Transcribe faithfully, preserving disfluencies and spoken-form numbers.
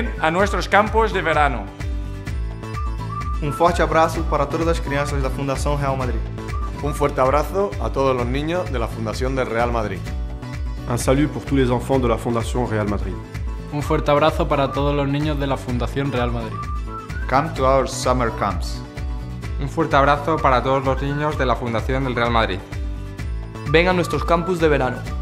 Ven a nuestros campos de verano. Un forte abrazo para todas las crianças da Fundación Real Madrid. Un fuerte abrazo a todos los niños de la Fundación del Real Madrid. Un salut pour tous les enfants de la Fondation Real Madrid. Un fuerte abrazo para todos los niños de la Fundación Real Madrid. Come to our summer camps. Un fuerte abrazo para todos los niños de la Fundación del Real Madrid. Ven a nuestros campus de verano.